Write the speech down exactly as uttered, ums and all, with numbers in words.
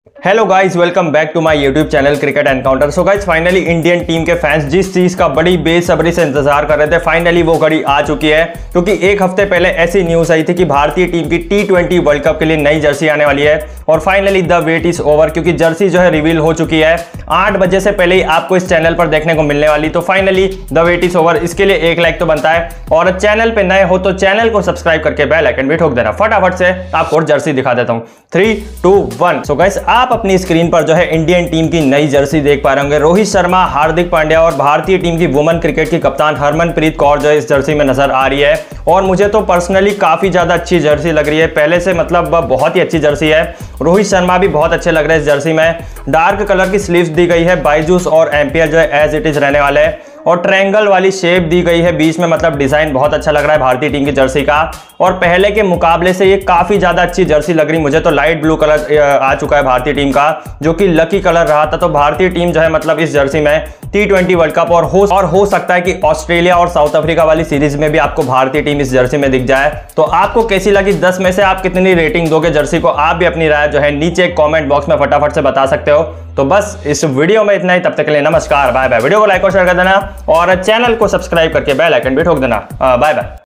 Hello guys, welcome back to my YouTube channel cricket encounter. So guys, finally Indian team के fans जिस चीज का बड़ी बेसब्री से इंतजार कर रहे थे, फाइनली वो घड़ी आ चुकी है। क्योंकि एक हफ्ते पहले ऐसी न्यूज आई थी कि भारतीय टीम की टी ट्वेंटी वर्ल्ड कप के लिए नई जर्सी आने वाली है और finally the wait is over, क्योंकि जर्सी जो है रिवील हो चुकी है। आठ बजे से पहले ही आपको इस चैनल पर देखने को मिलने वाली। तो finally the wait is over, इसके लिए एक लाइक तो बनता है और चैनल पे नए हो तो चैनल को सब्सक्राइब करके बेल आइकन भी ठोक देना। फटाफट से आपको जर्सी दिखा देता हूं। Three two one. So guys, आप अपनी स्क्रीन पर जो है इंडियन टीम की नई जर्सी देख पा रहे होंगे। रोहित शर्मा, हार्दिक पांड्या और भारतीय टीम की वुमेन क्रिकेट की कप्तान हरमनप्रीत कौर जो है इस जर्सी में नजर आ रही है। और मुझे तो पर्सनली काफी ज्यादा अच्छी जर्सी लग रही है, पहले से मतलब बहुत ही अच्छी जर्सी है। रोहित शर्मा भी बहुत अच्छे लग रहे हैं इस जर्सी में। डार्क कलर की स्लीव्स दी गई है, बायजूस और एम्पियर जो है एज इट इज रहने वाले हैं और ट्रायंगल वाली शेप दी गई है बीच में, मतलब डिजाइन बहुत अच्छा लग रहा है भारतीय टीम की जर्सी का। और पहले के मुकाबले से ये काफी ज्यादा अच्छी जर्सी लग रही मुझे तो। लाइट ब्लू कलर आ चुका है भारतीय टीम का, जो कि लकी कलर रहा था। तो भारतीय टीम जो है मतलब इस जर्सी में टी ट्वेंटी वर्ल्ड कप और हो और हो सकता है कि ऑस्ट्रेलिया और साउथ अफ्रीका वाली सीरीज में भी आपको भारतीय टीम इस जर्सी में दिख जाए। तो आपको कैसी लगी? दस में से आप कितनी रेटिंग दोगे जर्सी को? आप भी अपनी राय जो है नीचे कमेंट बॉक्स में फटाफट से बता सकते हो। तो बस इस वीडियो में इतना ही। तब तक के लिए नमस्कार, बाय बाय। वीडियो को लाइक और शेयर कर देना और चैनल को सब्सक्राइब करके बेल आइकन भी ठोक देना। Bye bye.